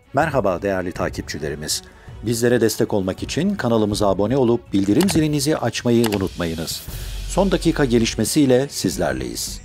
Merhaba değerli takipçilerimiz. Bizlere destek olmak için kanalımıza abone olup bildirim zilinizi açmayı unutmayınız. Son dakika gelişmesiyle sizlerleyiz.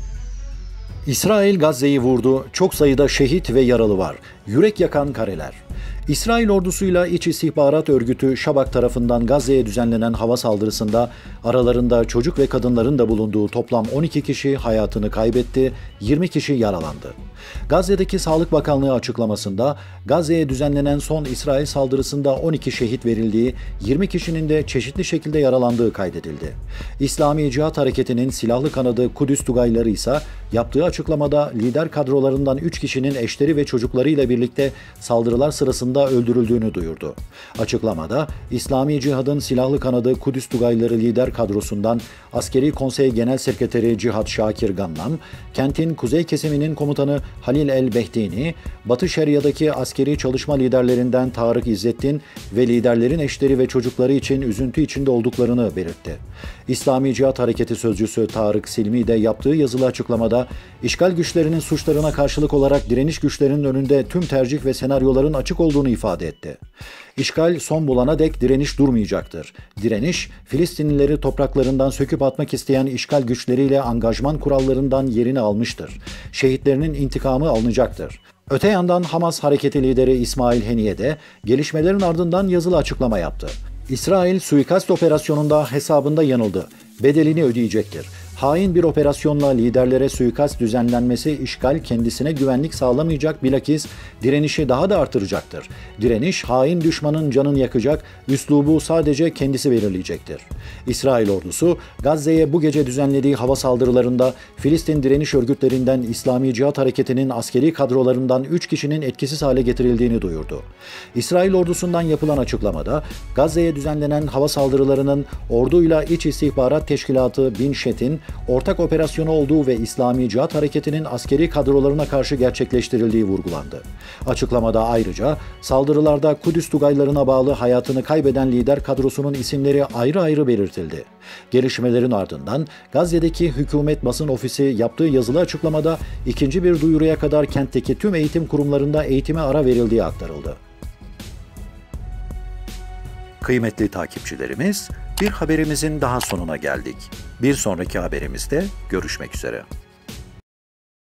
İsrail Gazze'yi vurdu. Çok sayıda şehit ve yaralı var. Yürek yakan kareler. İsrail ordusuyla İç İstihbarat Örgütü Şabak tarafından Gazze'ye düzenlenen hava saldırısında aralarında çocuk ve kadınların da bulunduğu toplam 12 kişi hayatını kaybetti, 20 kişi yaralandı. Gazze'deki Sağlık Bakanlığı açıklamasında Gazze'ye düzenlenen son İsrail saldırısında 12 şehit verildiği, 20 kişinin de çeşitli şekilde yaralandığı kaydedildi. İslami Cihat Hareketi'nin silahlı kanadı Kudüs Tugayları ise yaptığı açıklamada lider kadrolarından 3 kişinin eşleri ve çocuklarıyla birlikte saldırılar sırasında öldürüldüğünü duyurdu. Açıklamada İslami Cihad'ın silahlı kanadı Kudüs Tugayları lider kadrosundan Askeri Konsey Genel Sekreteri Cihat Şakir Gannam, kentin kuzey kesiminin komutanı Halil el-Behtini, Batı Şeria'daki askeri çalışma liderlerinden Tarık İzzettin ve liderlerin eşleri ve çocukları için üzüntü içinde olduklarını belirtti. İslami Cihat Hareketi sözcüsü Tarık Silmi de yaptığı yazılı açıklamada, işgal güçlerinin suçlarına karşılık olarak direniş güçlerinin önünde tüm tercih ve senaryoların açık olduğunu ifade etti. İşgal son bulana dek direniş durmayacaktır. Direniş, Filistinlileri topraklarından söküp atmak isteyen işgal güçleriyle angajman kurallarından yerini almıştır. Şehitlerinin intikamı alınacaktır. Öte yandan Hamas hareketi lideri İsmail Haniye de gelişmelerin ardından yazılı açıklama yaptı. İsrail suikast operasyonunda hesabında yanıldı. Bedelini ödeyecektir. Hain bir operasyonla liderlere suikast düzenlenmesi işgal kendisine güvenlik sağlamayacak, bilakis direnişi daha da artıracaktır. Direniş hain düşmanın canını yakacak, üslubu sadece kendisi belirleyecektir. İsrail ordusu Gazze'ye bu gece düzenlediği hava saldırılarında Filistin direniş örgütlerinden İslami Cihat Hareketi'nin askeri kadrolarından 3 kişinin etkisiz hale getirildiğini duyurdu. İsrail ordusundan yapılan açıklamada Gazze'ye düzenlenen hava saldırılarının orduyla İç İstihbarat Teşkilatı Bin Şet'in ortak operasyonu olduğu ve İslami Cihat Hareketi'nin askeri kadrolarına karşı gerçekleştirildiği vurgulandı. Açıklamada ayrıca saldırılarda Kudüs Tugaylarına bağlı hayatını kaybeden lider kadrosunun isimleri ayrı ayrı belirtildi. Gelişmelerin ardından Gazze'deki Hükümet Basın Ofisi yaptığı yazılı açıklamada ikinci bir duyuruya kadar kentteki tüm eğitim kurumlarında eğitime ara verildiği aktarıldı. Kıymetli takipçilerimiz, bir haberimizin daha sonuna geldik. Bir sonraki haberimizde görüşmek üzere.